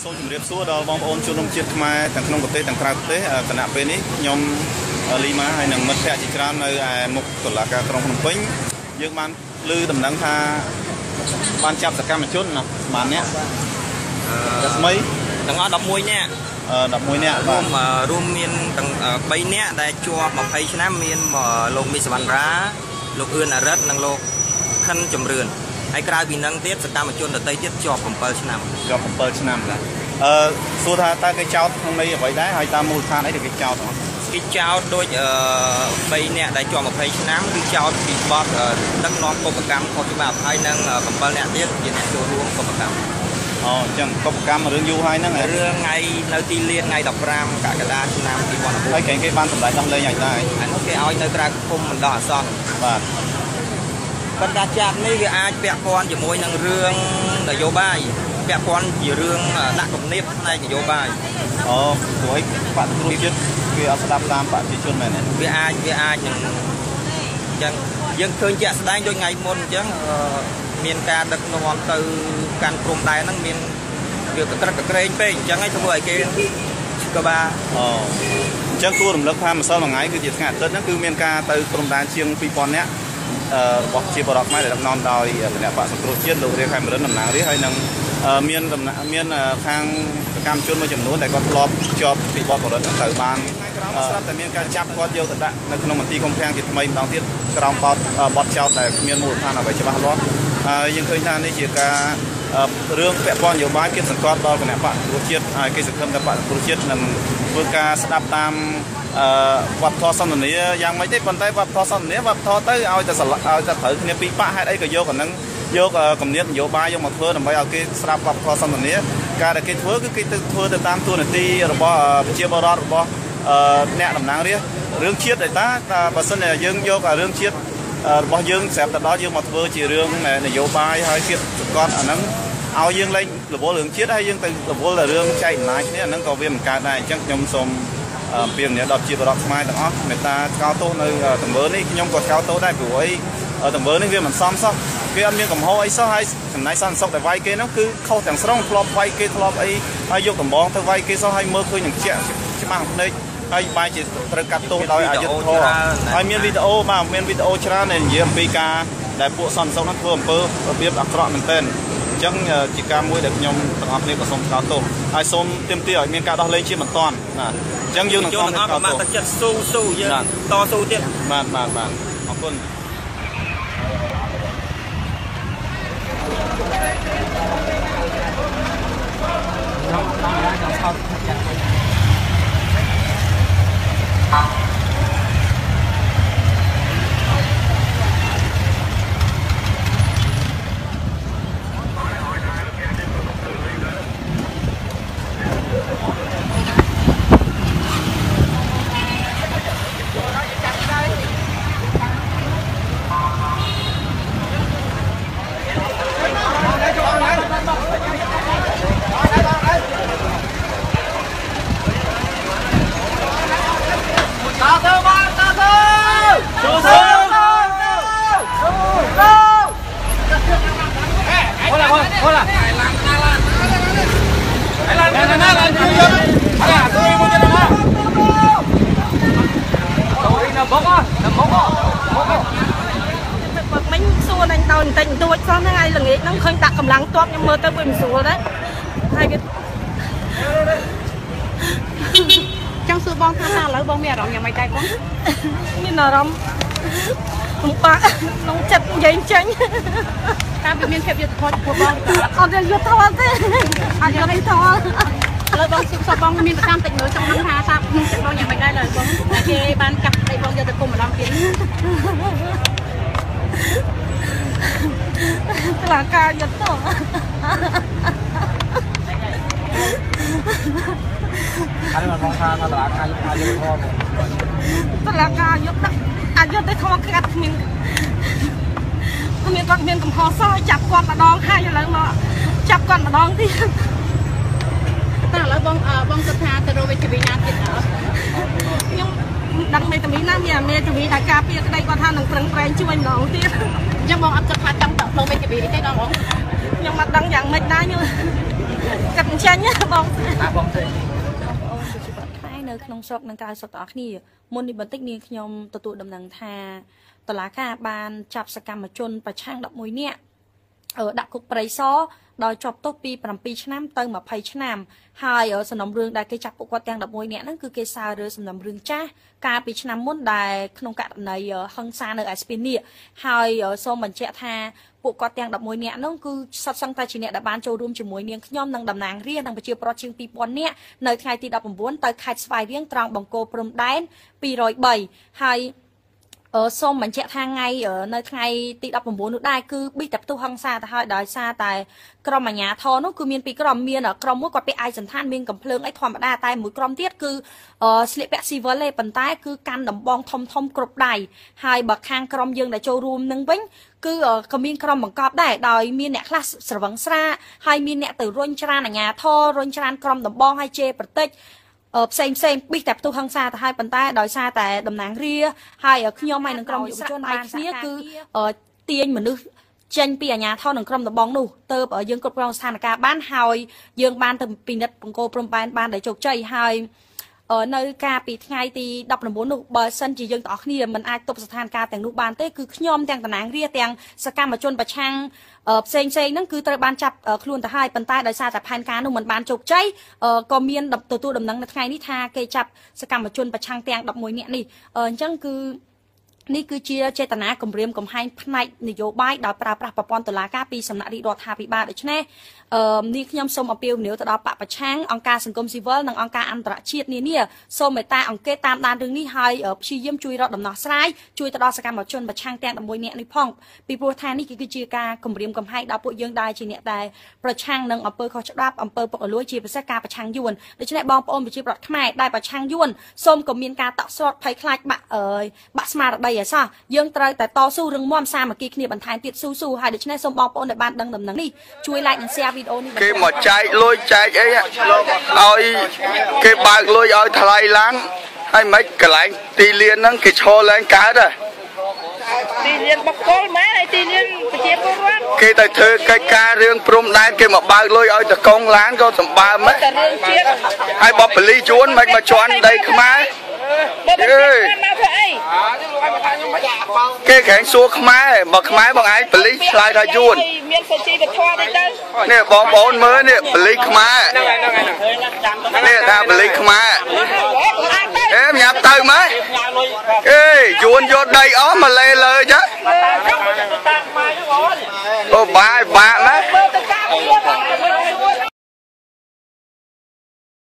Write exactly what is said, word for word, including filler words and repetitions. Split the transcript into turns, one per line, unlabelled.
សូមជម្រាបសួរដល់បងប្អូនជនរួមជាតិខ្មែរទាំងក្នុងប្រទេសទាំងក្រៅប្រទេសគណៈពេលនេះខ្ញុំលីម៉ាហើយនឹងមិត្តភក្តិជាច្រើននៅឯមុខតុលាការក្រុងភ្នំពេញយើងបានឮដំណឹងថាបានចាប់សកម្មជនណាបានអ្នកថ្មីទាំងអស់ដប់មួយនាក់ដប់មួយនាក់រួមរួមមានទាំងបីនាក់ដែលជាប់ម្ភៃឆ្នាំមានលោកមីសវណ្ណរាលោកអឿនអរិទ្ធនិងលោកខិនចម្រឿនហើយក្រៅពីនឹងទៀតសកម្មជនដទៃទៀតជាប់7ឆ្នាំជាប់7ឆ្នាំណាអឺសួរថាតើគេចោទក្នុងន័យអ្វីដែរហើយតាមមូលដ្ឋានអីដែលគេចោទហ៎គេចោទដូចអឺបីនាក់ដែលជាប់20ឆ្នាំគឺចោទពីបទដឹកនាំកុបកម្មខុសច្បាប់ហើយនឹង7នាក់ទៀតជាអ្នកចូលរួមកុបកម្មអូអញ្ចឹងកុបកម្មរឿងយូរហើយហ្នឹងរឿងថ្ងៃនៅទីលានថ្ងៃ15កក្កដាឆ្នាំ2014ហើយគេបានសម្ដែងដោះលែងឲ្យដែរអានោះគេឲ្យនៅក្រៅគុំបណ្ដោះអាសន្នបាទប៉ុន្តែចាប់នេះវាអាចពាក់ព័ន្ធជាមួយនឹងរឿងនយោបាយពាក់ព័ន្ធជារឿងដាក់គំនាបផ្នែកនយោបាយអូព្រោះបដិគ្រូជាតិគេអត់ស្ដាប់តាមប្រជាជនមែនទេវាអាចវាអាចនឹងអញ្ចឹងយើងឃើញជាក់ស្ដែងដូចថ្ងៃមុនអញ្ចឹងមានការដឹកនាំទៅកាន់ព្រំដែនហ្នឹងមានវាកក្រឹកកក្រែងពេកអញ្ចឹងហើយធ្វើឲ្យគេក៏បាទអូអញ្ចឹងគួររំលឹកថាម្សិលមួយថ្ងៃគឺជាថ្ងៃអាទិត្យហ្នឹងគឺមានការទៅព្រំដែនជាងពីរពាន់នាក់របស់ជាបរិបទខ្មែរដែលដឹកនាំដោយគណៈបក្សសង្គ្រោះជាតិលោករាខែមរិនតំណាងរាជហើយនឹងមានមានខាងសកម្មជនមួយចំនួនដែលគាត់ធ្លាប់ជាប់ពីបទបរិបទហ្នឹងត្រូវបានស្រាប់តែមានការចាប់គាត់យកទៅដាក់នៅក្នុងមន្ទីរឃុំឃាំងជាថ្មីម្ដងទៀតក្រោមបទបទចោទដែលគ្មានមូលដ្ឋានអ្វីច្បាស់លាស់ហើយយើងឃើញថានេះជាការរឿងពាក់ព័ន្ធនយោបាយគៀបសង្កត់ដល់គណៈបក្សសង្គ្រោះជាតិហើយគេសង្ឃឹមថាបក្សសង្គ្រោះជាតិនឹងធ្វើការស្ដាប់តាមវប្បធម៌សន្ទនាយ៉ាងម៉េចទេប៉ុន្តែវប្បធម៌សន្ទនាវប្បធម៌ទៅឲ្យតែឲ្យតែត្រូវគ្នាពីរប៉ាហេតុអីក៏យកអានឹងយកគំនិតនយោបាយយកមកធ្វើដើម្បីឲ្យគេស្ដាប់វប្បធម៌សន្ទនាការដែលគេធ្វើគឺគេទៅធ្វើទៅតាមទូនាទីរបស់ប្រជាពលរដ្ឋរបស់អ្នកតំណាងរាស្ត្ររឿងជាតិតែតាបើសិនជាយើងយករឿងជាតិរបស់យើងស្រាប់តែដល់យើងមកធ្វើជារឿងនយោបាយហើយគៀបសង្កត់អាហ្នឹងឲ្យយើងលេងរវល់រឿងជាតិហើយយើងទៅរវល់តែរឿងចែកអំណាចគ្នាអាហ្នឹងក៏វាមិនកើតដែរអញ្ចឹងខ្ញុំសូមពីអ្នកដល់ជាបរិបទខ្មែរទាំងអស់មេត្តាស្កោតទោសនៅតំបន់នេះខ្ញុំក៏ស្កោតទោសដែរព្រោះអីតំបន់នេះវាមិនសមសោះគេអត់មានកំហុសអីសោះហើយចំណាយសន្តិសុខតែវាយគេហ្នឹងគឺខុសទាំងស្រុងធ្លាប់វាយគេធ្លាប់អីហើយយកដំបងទៅវាយគេសោះហើយមើលឃើញនឹងជាក់ច្បាស់ភ្នែកហើយបែរជាត្រូវកាត់ទោសដោយអយុត្តិធម៌ហើយមានវីដេអូបាទមានវីដេអូច្រើនដែលនិយាយអំពីការដែលពួកសន្តិសុខហ្នឹងធ្វើអំពើរបៀបអាក្រក់មែនទែនអញ្ចឹងជាការមួយដែលខ្ញុំទាំងអស់គ្នាក៏សូមស្កោតទោសហើយសូមទាមទារឲ្យមានការដោះលែងជាបន្តណាអញ្ចឹងយើងនឹងសូមស្កោតទោសមកទឹកចិត្តស៊ូស៊ូយើងតស៊ូទៀតបាទបាទបាទអរគុណខ្ញុំតាមរយៈការស្កោតចិត្តកម្លាំងទ័ពខ្ញុំមើលទៅវាមិនស្រួលដែរហើយវាចង់សួរបងថាតើឥឡូវបងមានអារម្មណ៍យ៉ាងម៉េចដែរបងមានអារម្មណ៍លំបាកក្នុងចិត្តនិយាយចេញតាមវាមានភាពយុត្តិធម៌ចំពោះបងអត់យុត្តិធម៌ទេអត់យុត្តិធម៌ឥឡូវបងសុខសុខបងមានប្រចាំតិចមើលចង់ដឹងថាសាប់ក្នុងចិត្តបងយ៉ាងម៉េចដែរឡើយបងគេបានកាប់ដៃបងយកទៅគុំម្ដងទៀតតឡាការយុទ្ធទៅហើយមកបងថាតឡាការយុទ្ធអាយុធម៌តឡាការយុទ្ធអាយុទៅធម៌កាត់គ្មានគ្មានគាត់មានកំហុសសោះចាប់គាត់ម្ដងហើយឥឡូវមកចាប់គាត់ម្ដងទៀតតែឥឡូវបងបងគិតថាទៅរកវិទ្យាណាទៀតអត់ខ្ញុំដឹងមេតាមីណាមានមេតាមីដែលការពារក្តីគាត់ថានឹងប្រឹងប្រែងជួយម្ដងទៀតអញ្ចឹងបងអត់គិតថាចង់ទៅរកវិទ្យាអីទេដល់បងខ្ញុំអត់ដឹងយ៉ាងម៉េចដែរខ្ញុំគិតអញ្
ចាញ់បង
បងទេ
ថ្ងៃនៅក្នុងស្រុកនឹងក្រៅស្រុកទាំងអស់គ្នាមុននេះបន្តិចនាងខ្ញុំទទួលដំណឹងថាតឡាការបានចាប់សកម្មជនប្រឆាំងដប់មួយនាក់ដាក់គុកព្រៃសរដោយជាប់ទោសពីប្រាំពីរឆ្នាំទៅម្ភៃឆ្នាំហើយសំណុំរឿងដែលគេចាប់ពួកគាត់ទាំងដប់មួយនាក់ហ្នឹងគឺគេសាររើសំណុំរឿងចាស់កាលពីឆ្នាំមុនដែលក្នុងករណីហឹង្សានៅឯស្ពាននេះហើយសូមបញ្ជាក់ថាពួកគាត់ទាំងដប់មួយនាក់ហ្នឹងគឺសុទ្ធសឹងតែជាអ្នកដែលបានចូលរួមជាមួយនាងខ្ញុំនិងតំណាងរាស្ត្រនិងប្រជាពលរដ្ឋជាងពីរពាន់នាក់នៅថ្ងៃទីដប់ប្រាំបួនទៅខេត្តស្វាយរៀងត្រង់បង្គោលព្រំដែនពីររយបីហើយសូមបញ្ជាក់ថាថ្ងៃនៅថ្ងៃទីដប់ប្រាំបួននោះដែរគឺប៊ីតែផ្ទុះហិង្សាទៅហើយដោយសារតែក្រុមអាជ្ញាធរនោះគឺមានពីរក្រុមមានក្រុមមួយគាត់ពាក់ឯកសណ្ឋានមានកំភ្លើងអីធម្មតាតែមួយក្រុមទៀតគឺស្លៀកពាក់ស៊ីវិលទេប៉ុន្តែគឺកាន់ដំបងធំធំគ្រប់ដៃហើយបើខាងក្រុមយើងដែលចូលរួមនឹងវិញគឺក៏មានក្រុមបង្កប់ដែរដោយមានអ្នកខ្លះស្រវឹងស្រាហើយមានអ្នកទៅរុញច្រានអាជ្ញាធររុញច្រានក្រុមដំបងហើយជេរប្រតិចផ្សេងផ្សេងប៊ីតែផ្ទុះហិង្សាទៅហើយប៉ុន្តែដោយសារតែតំណាងរាហើយខ្ញុំហើយនឹងក្រុមយុវជនបានគ្នាគឺទាញមនុស្សចេញពីអាជ្ញាធរនឹងក្រុមដំបងនោះទៅយើងគ្រប់គ្រងស្ថានភាពបានហើយយើងបានទៅពិនិត្យបង្គោលព្រំដែនបានដោយជោគជ័យហើយនៅការពីថ្ងៃទីដប់ប្រាំបួននោះបើសិនជាយើងទាំងអស់គ្នាមិនអាចទប់ស្ថានភាពទាំងនោះបានទេគឺខ្ញុំទាំងតំណាងរាស្ត្រទាំងសកម្មជនប្រឆាំងផ្សេងផ្សេងហ្នឹងគឺត្រូវបានចាប់ខ្លួនទៅហើយប៉ុន្តែដោយសារតែផែនការនោះមិនបានជោគជ័យក៏មានទទួលដំណឹងនៅថ្ងៃនេះថាគេចាប់សកម្មជនប្រឆាំងទាំងដប់មួយនាក់នេះអញ្ចឹងគឺនេះគឺជាចេតនាគម្រាមកំហែងផ្នែកនយោបាយដោយប្រើប្រាស់ប្រព័ន្ធតុលាការពីសំណាក់រាជរដ្ឋាភិបាលដូច្នេះអឺនេះខ្ញុំសូមអំពាវនាវទៅដល់បពប្រឆាំងអង្គការសង្គមស៊ីវិលនិងអង្គការអន្តរជាតិនានាសូមមេត្តាអង្កេតតាមដានរឿងនេះហើយព្យាយាមជួយរកដំណោះស្រាយជួយទៅដល់សកម្មជនប្រឆាំងទាំងដប់មួយនាក់នេះផងពីព្រោះថានេះគឺជាការគម្រាមកំហែងដល់ពួកយើងដែលជាអ្នកដែលប្រឆាំងនឹងអំពើខុសច្បាប់អំពើពុករលួយជាពិសេសការប្រឆាំងយួនដូច្នេះបងប្អូនប្រជាពលរដ្ឋខ្មែរដែលប្រឆាំងយួនសូមក៏មានការតក់ស្លុតភ័យខ្លាចបាក់អើយបាក់ស្មារតីឲ្យសោះយើងត្រូវតែតស៊ូរឹងមាំសាមគ្គីគ្នាបន្ថែមទៀតស៊ូស៊ូហើយដូច្នេះសូមបងប្អូនដែលបានដឹងដំណឹងនេះជួយ like និង share វីដេអូនេះ
គេមកចែកលុយចែកអីឲ្យគេបើកលុយឲ្យថ្លៃឡើងហើយមិនកន្លែងទីលានហ្នឹងគេឈរឡើងកើតហ៎
ទីលានបកគលម៉ែហើយទីលានប្រជាពលរដ្ឋ
គេទៅធ្វើកិច្ចការរឿងព្រំដែនគេមកបើកលុយឲ្យតកងឡានក៏សម្បើមតែ
រឿងជាតិ
ហើយបបពលីជួនមិនមកជន់ដីខ្មែរ
បើមិនមកធ្វើអី
គេក្រែងសួរខ្មែរបើខ្មែរបងឯងបលីឆ្លើយថាយួន
មានសុជីវធម៌ទេទៅ
នេះបងប្អូនមើលនេះបលីខ្មែរនេះថាបលីខ្មែរអេញ៉ាំទៅមើលអេយួនយកដីអស់មកលេលើចឹងអូបាយបាក់